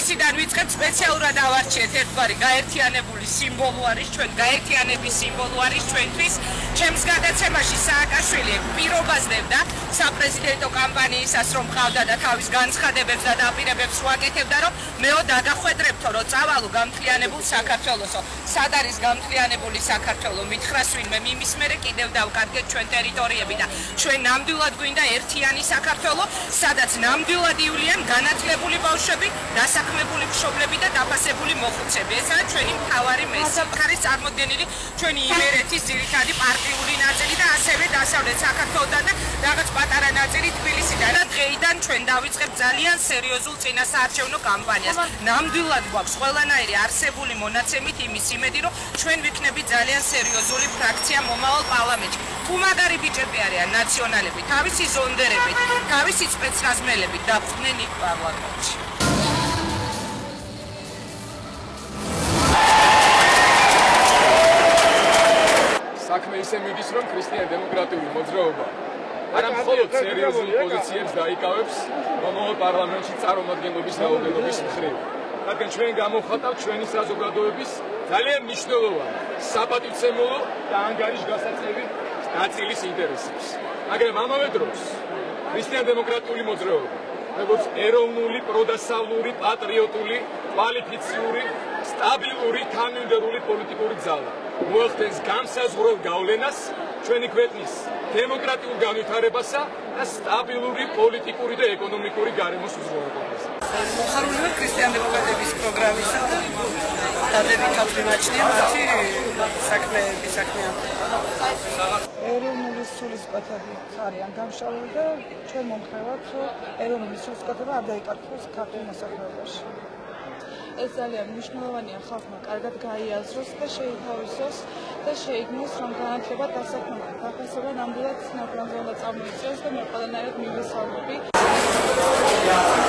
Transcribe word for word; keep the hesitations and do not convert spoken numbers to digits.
ქუთაისიდან ვიწყებ სპეციალურად ავარჩიეთ ერთგვარი გაერთიანებული სიმბოლო არის ჩვენ გაერთიანების სიმბოლო არის ჩვენთვის ჩემს გადაცემაში სააკაშვილი პირობაზდებდა საპრეზიდენტო კამპანიისას რომ ყავდა და თავის განცხადებებს და დაპირებებს უაკეთებდა რომ მეო დაგახვედრებთო რომ წავალო გამთლიანებულ საქართველოსო სად არის გამთლიანებული საქართველო მითხრას ვინმე მის მერე კიდევ დავკარგეთ ჩვენ ტერიტორიები და ჩვენ ნამდვილად გვინდა ერთიანი საქართველო სადაც ნამდვილად ივლიან განათლებული ბავშვები დასაქმებული მშობლები და დაფასებული მოხუცები ეს არის ჩვენი მთავარი მესიჯი არის წარმოდგენილი ჩვენი იმერეთის ძირითადი პარტიული ნაწილი და ასევე დასავლეთ საქართველოდან და რაღაც პატარა ნაწილი თბილისიდან და დღეიდან ჩვენ დავიწყებთ ძალიან სერიოზულ წინასაარჩევნო კამპანიას ნამდვილად გვაქვს ყველანაირი არსებული მონაცემით იმის იმედი რომ ჩვენ ვიქნებით ძალიან სერიოზული ფრაქცია მომავალ პარლამენტში თუ მაგარი ბიჭები არიან ნაციონალები თავისი ზონდერებით თავისი სპეცრაზმელებით დახვდნენ იქ პარლამენტში საქმე ისე მიდის რომ ქრისტიან-დემოკრატიული მოძრაობა არა მხოლოდ სერიოზულ პოზიციებს დაიკავებს მომავალ პარლამენტში წარმომადგენლობის რაოდენობის მხრივ რადგან ჩვენ გამოვხატავთ ჩვენი საზოგადოების ძალიან მნიშვნელოვანი საპატივცემულო და ანგარიშგასაწევი ნაწილის ინტერესებს მაგრამ ამავე დროს ქრისტიან-დემოკრატიული მოძრაობა როგორც ეროვნული პროდასავლური პატრიოტული კვალიფიციური სტაბილური თანმიმდევრული პოლიტიკური ძალა მოახდენს გამსაზღვრელ გავლენას ჩვენი ქვეყნის დემოკრატიულ განვითარებასა და სტაბილური პოლიტიკური და ეკონომიკური გარემოს უზრუნველყოფაზე. მოხარულია ქრისტიან-დემოკრატების პროგრამისა და დადებითად მიმაჩნია მათი საქმეების საქმიანობა. ეროვნული სულისკვეთები არიან გამშვალული და ჩვენ მომხრევართ ეროვნული სულისკვეთება არ დაიკარგოს ქართულ მოსახლეობაში. ეს ძალიან მნიშვნელოვანია ხალხმა კარგად გაიაზროს და შეითავისოს და შეიგნოს რომ განათლება დასაქმება დაფასება ნამდვილად ნაკლებად უნდა წამოიწიოს და მე ყველანაირად მივესალმები